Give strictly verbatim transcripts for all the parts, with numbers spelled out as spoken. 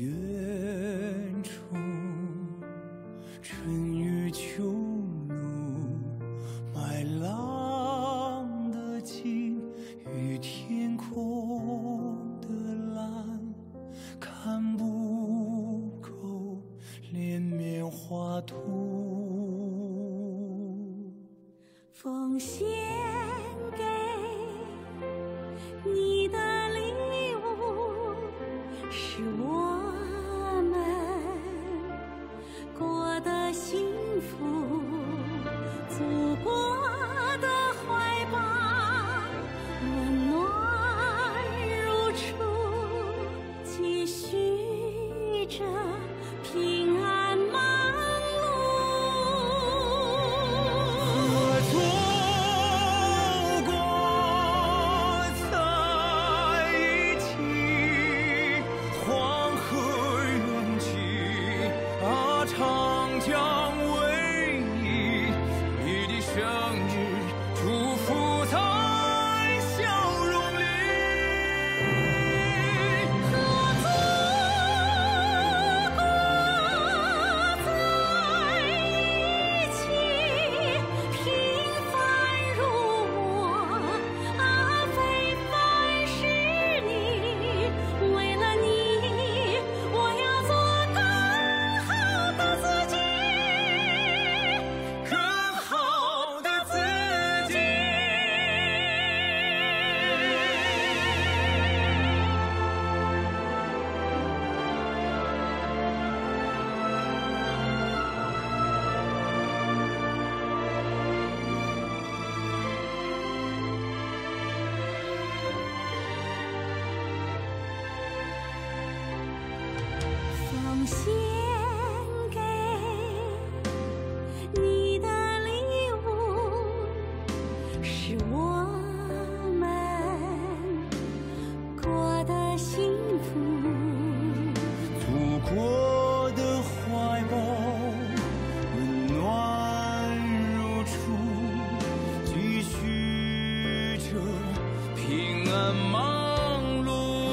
远处，春雨秋露，麦浪的静与天空的蓝，看不够连绵画图。 奉献给你的礼物，是我们过得幸福，祖国的怀抱温暖如初，继续着平安忙碌。 和祖国在一起，黄河源起啊，长江为宜，你的生日祝福在笑容里。 和祖国在一起，平凡如我啊，非凡是你。为了你，我要做更好的自己， 更好的自己。 奉献给你的礼物，是我们过得幸福。 祖国的怀抱温暖如初，继续着平安忙碌。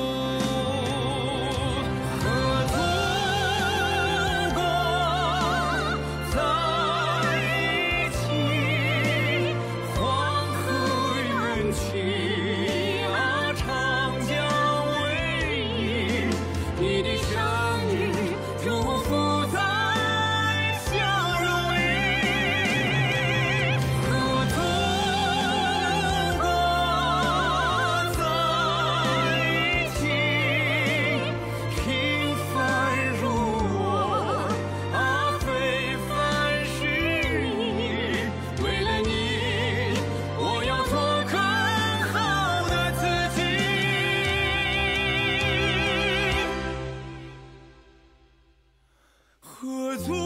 和祖国在一起，黄河源起啊，长江为宜，你的生日祝福在笑容里。和祖国在一起，平凡如我啊，非凡是你。为了你，我要做更好的自己。和祖